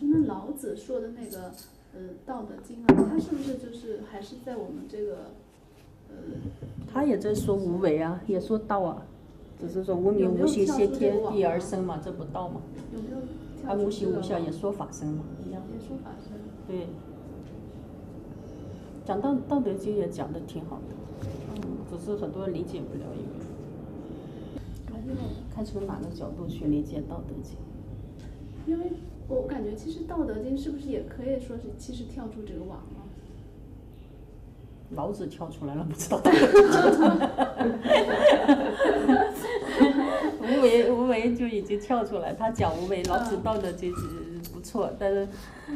师，那老子说的那个《道德经》啊，他是不是就是还是在我们这个他也在说无为啊，也说道啊，只是说无名无形先天地而生嘛，这不道嘛。 有没有他无形无相也说法身嘛，一样。 也说法身。 对。讲道德经也讲的挺好的，只是很多人理解不了，因为看从哪个角度去理解道德经。 因为我感觉其实道德经是不是也可以说是其实跳出这个网了？ 老子跳出来了，不知道。无为就已经跳出来，他讲无为，老子道德经不错，但是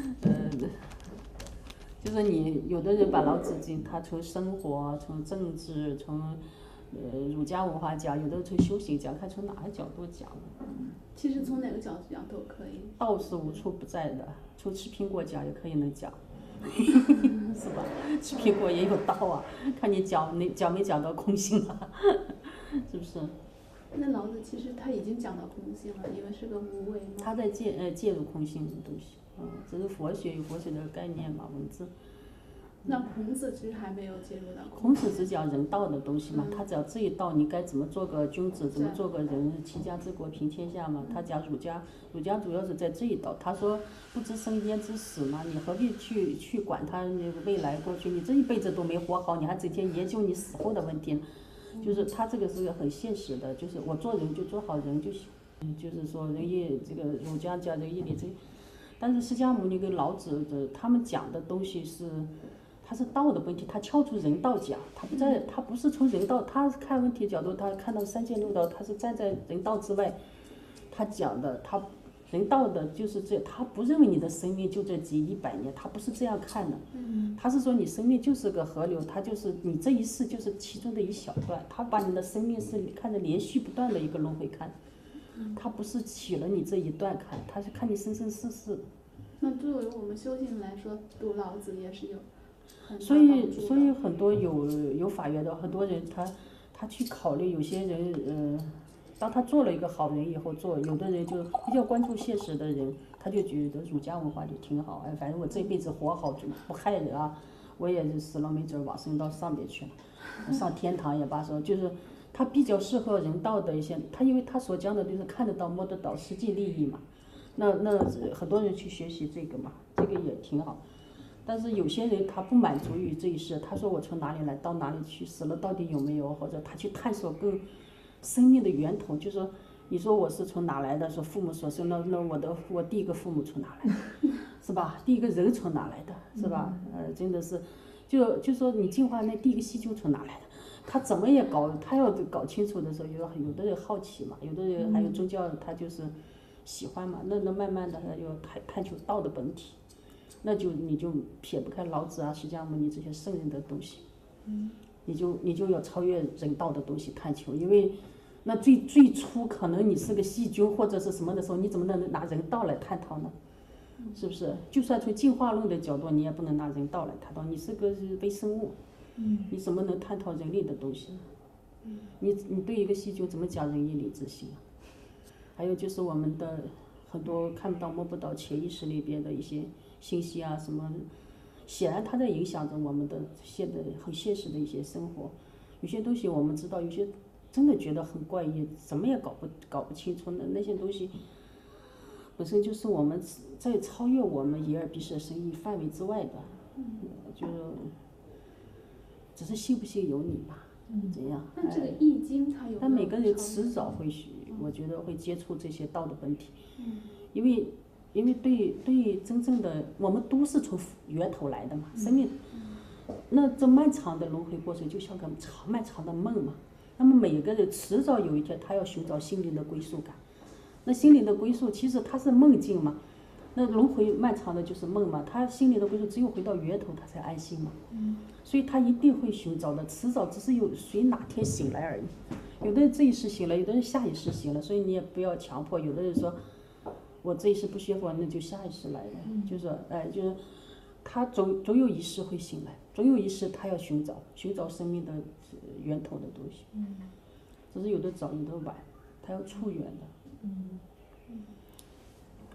就是你有的人把老子经，他从生活、从政治、从儒家文化讲，有的从修行讲，看从哪个角度讲。 其实从哪个角度讲都可以。 道是无处不在的，从吃苹果讲也可以能讲，是吧？吃苹果也有道啊，看你讲没讲到空性啊，是不是？ 那老子其实他已经讲到空性了，因为是个无为嘛。 他在介入空性的东西，这是佛学有佛学的概念嘛，文字。 那孔子其实还没有介入到。 孔子只讲人道的东西嘛，他讲这一道你该怎么做个君子，怎么做个人，齐家治国平天下嘛。他讲儒家主要是在这一道。他说不知生焉知死嘛，你何必去管他未来过去？你这一辈子都没活好，你还整天研究你死后的问题？就是他这个是个很现实的，就是我做人就做好人就行。就是说仁义，这个儒家讲仁义礼智，但是释迦牟尼跟老子的他们讲的东西是。他是道的问题，他跳出人道讲，他不是从人道，他看问题角度，他看到三界六道，他是站在人道之外，他讲的，他人道的就是这，他不认为你的生命就这几亿百年，他不是这样看的，他是说你生命就是个河流，他就是你这一世就是其中的一小段，他把你的生命是看着连续不断的一个轮回看，他不是取了你这一段看，他是看你生生世世。 那作为我们修行人来说，读老子也是有。 所以很多有法缘的很多人，他去考虑，有些人当他做了一个好人以后，有的人就比较关注现实的人，他就觉得儒家文化就挺好，反正我这辈子活好就不害人啊，我也是死了没准往生到上面去了，上天堂也罢说，就是他比较适合人道的一些，他因为他所讲的就是看得到摸得到实际利益嘛，那很多人去学习这个嘛，这个也挺好。但是有些人他不满足于这一世，他说我从哪里来到哪里去，死了到底有没有，或者他去探索更生命的源头，就说你说我是从哪来的，说父母所生，那我第一个父母从哪来的，是吧？第一个人从哪来的，是吧？真的是，就说你进化那第一个细菌从哪来的，他怎么也他要搞清楚的时候，有的人好奇嘛，有的人还有宗教，他就是喜欢嘛，那慢慢的他就探求道的本体。那你就撇不开老子啊、释迦牟尼这些圣人的东西，你就要超越人道的东西探求，因为那最初可能你是个细菌或者是什么的时候，你怎么能拿人道来探讨呢？是不是？就算从进化论的角度，你也不能拿人道来探讨，你是个微生物，你怎么能探讨人类的东西呢？你对一个细菌怎么讲仁义礼智信啊？还有就是我们的很多看不到摸不到潜意识里边的一些信息啊什么，显然它在影响着我们的很现实的一些生活。有些东西我们知道，有些真的觉得很怪异，怎么也搞不清楚。那些东西本身就是我们在超越我们眼耳鼻舌身意范围之外的，就是只是信不信由你吧。怎样？ 那这个易经它有？ 但每个人迟早会我觉得会接触这些道的本体，因为对真正的我们都是从源头来的嘛，生命，那这漫长的轮回过程就像个漫长的梦嘛。那么每个人迟早有一天他要寻找心灵的归属感，那心灵的归属其实它是梦境嘛，那轮回漫长的就是梦嘛，他心灵的归属只有回到源头他才安心嘛。所以他一定会寻找的，迟早只是有谁哪天醒来而已。有的人这一世醒了，有的人下一世醒了，所以你也不要强迫。有的人说我这一世不学佛，那就下一世来了，就说就是他总有一世会醒来，总有一世他要寻找生命的源头的东西。只是有的早有的晚，他要处缘的。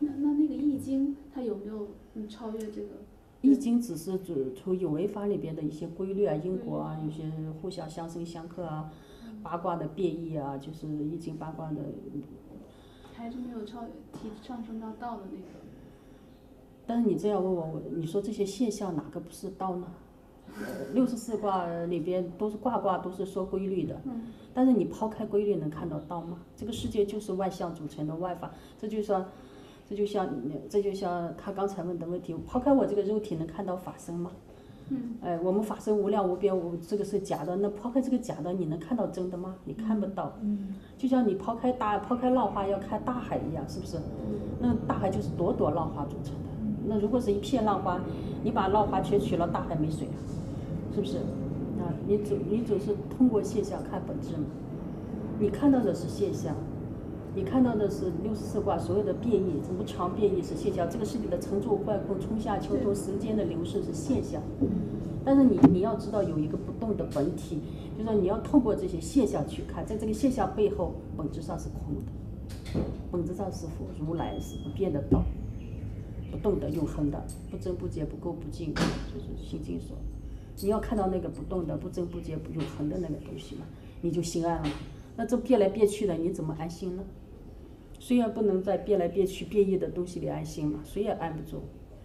那个易经它有没有超越这个？ 易经只是从有为法里边的一些规律啊、因果啊，有些互相相生相克啊，八卦的变异啊，就是易经八卦的。 还是没有上升到道的那个。 但是你这样问我，你说这些现象哪个不是道呢？64卦里边都是卦都是说规律的，但是你抛开规律能看到道吗？这个世界就是万象组成的万法，这就像他刚才问的问题，抛开我这个肉体能看到法身吗？我们法身无量无边，这个是假的，那抛开这个假的，你能看到真的吗？你看不到。就像你抛开浪花要看大海一样，是不是？那大海就是朵朵浪花组成的。那如果是一片浪花，你把浪花全取了，大海没水了，是不是？啊，你总是通过现象看本质嘛。你看到的是现象，你看到的是64卦所有的变异，无常变异是现象，这个世界的成住坏空、春夏秋冬时间的流逝是现象。但是你要知道有一个不动的本体，就是说你要透过这些现象去看，在这个现象背后本质上是空的，本质上是佛如来是不变的道，不动的永恒的，不增不减不垢不净，就是心经说。你要看到那个不动的不增不减不永恒的那个东西嘛，你就心安了。那这变来变去的，你怎么安心呢？虽然不能在变来变去变异的东西里安心嘛，谁也安不住。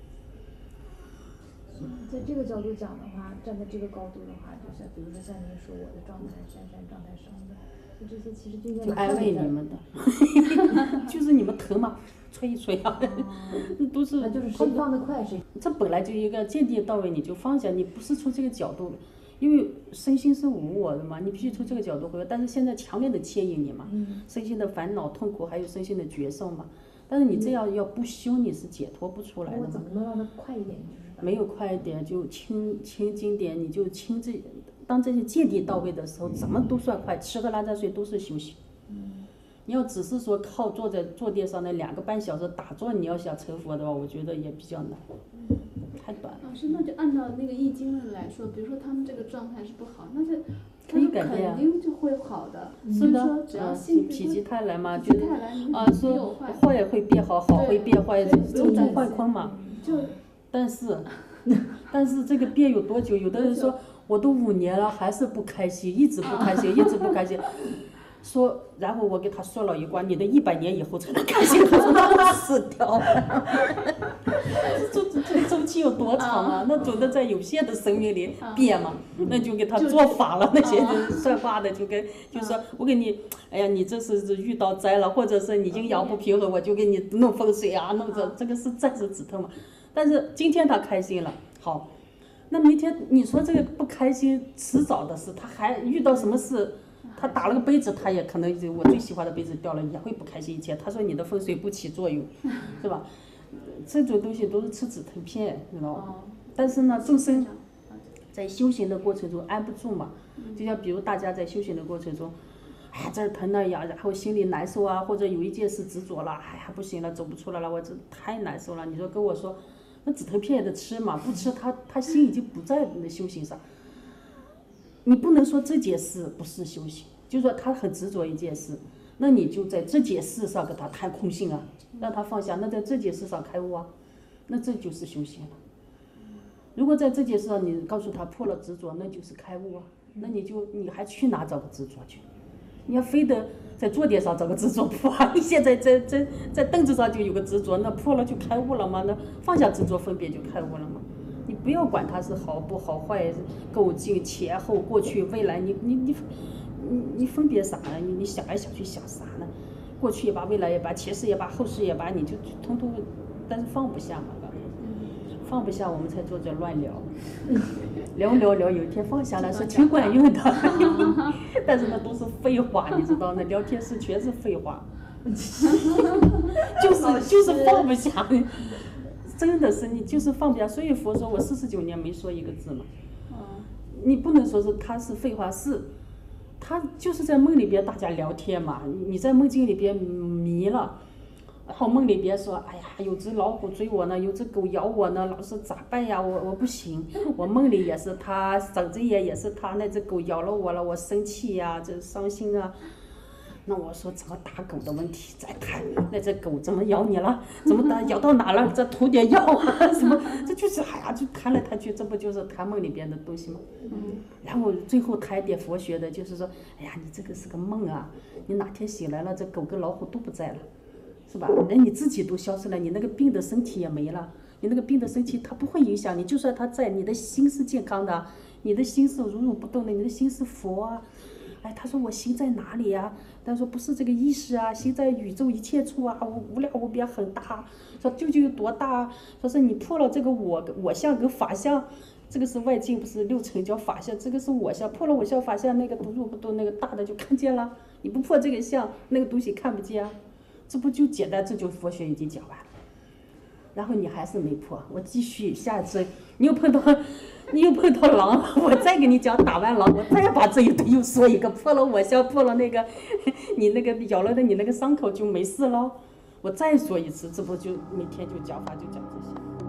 在这个角度讲的话，站在这个高度的话，就像比如说像您说我的状态闪状态什么的，就这些其实就应该安慰你们的，就是你们疼嘛，吹一吹啊，都是。 那就是谁放得快谁。 这本来就一个见地到位，你就放下，你不是从这个角度，因为身心是无我的嘛，你必须从这个角度回来。但是现在强烈的牵引你嘛，身心的烦恼痛苦，还有身心的觉受嘛。但是你这样要不修，你是解脱不出来的。 我怎么能让它快一点？ 没有快一点，就轻经典，你就轻这，当这些见地到位的时候，怎么都算快，吃喝拉撒睡都是修行。你要只是说靠坐在坐垫上那2个半小时打坐，你要想成佛的话，我觉得也比较难，太短了。 老师，那就按照那个易经论来说，比如说他们这个状态是不好，那是可以改变肯定就会好的。 是的， 只要心否极泰来嘛， 就说坏会变好，好会变坏，周周坏空嘛。但是这个变有多久？有的人说我都5年了，还是不开心，一直不开心，一直不开心。说，然后我给他说了一卦，你的100年以后才能开心，他说他死掉了。这周期有多长啊？那总得在有限的生命里变嘛，那就给他做法了。那些人算卦的就说，我给你，哎呀，你这是遇到灾了，或者是你阴阳不平衡，我就给你弄风水啊，弄这个是暂时止痛嘛。但是今天他开心了，好，那明天你说这个不开心，迟早的事，他还遇到什么事？他打了个杯子，他也可能我最喜欢的杯子掉了，也会不开心一切。他说你的风水不起作用，是吧？这种东西都是吃止疼片，知道吗？但是呢，众生在修行的过程中安不住嘛，就像比如大家在修行的过程中，哎这儿疼那呀，然后心里难受啊，或者有一件事执着了，哎呀不行了，走不出来了，我这太难受了。你说跟我说，那止疼片也得吃嘛，不吃他心已经不在那修行上。你不能说这件事不是修行，就说他很执着一件事，那你就在这件事上跟他谈空性啊，让他放下，那在这件事上开悟啊，那这就是修行了。如果在这件事上你告诉他破了执着，那就是开悟啊，那你还去哪找个执着去？你要非得在坐垫上找个执着破啊？你现在在凳子上就有个执着，那破了就开悟了吗？那放下执着分别就开悟了吗？你不要管它是好不好坏，够近前后过去未来，你分别啥呢？你想来想去想啥呢？过去也罢，未来也罢，前世也罢，后世也罢，你就通通，但是放不下嘛，放不下我们才坐着乱聊，聊，有一天放下来是挺管用的，但是那都是废话，你知道那聊天室全是废话，就是放不下。真的是你就是放不下，所以佛说我49年没说一个字嘛。你不能说是他是废话，是他就是在梦里边大家聊天嘛，你在梦境里边迷了，然后梦里边说，哎呀，有只老虎追我呢，有只狗咬我呢，老师咋办呀？我不行，我梦里也是他，睁着眼也是他，那只狗咬了我了，我生气呀，这伤心啊。 那我说怎么打狗的问题再谈，那这狗怎么咬你了？怎么打咬到哪了？再涂点药啊什么？这就是哎呀，就谈来谈去，这不就是谈梦里边的东西吗？然后最后谈一点佛学的，就是说，哎呀，你这个是个梦啊，你哪天醒来了，这狗跟老虎都不在了，是吧？连你自己都消失了，你那个病的身体也没了。你那个病的身体它不会影响你，就算它在，你的心是健康的，你的心是如如不动的，你的心是佛啊。哎，他说我心在哪里啊？他说不是这个意识啊，心在宇宙一切处啊，无量无边很大。说究竟有多大？说是你破了这个我相跟法相，这个是外境，不是六尘叫法相，这个是我相，破了我相法相，那个如如不动那个大的就看见了。你不破这个相，那个东西看不见啊。这不就简单？这就佛学已经讲完了。然后你还是没破，我继续下次你又碰到狼，我再给你讲打完狼，我再把这一堆又说一个，破了我相，破了那个你那个咬了的你那个伤口就没事了，我再说一次，这不就每天就讲法就讲这些。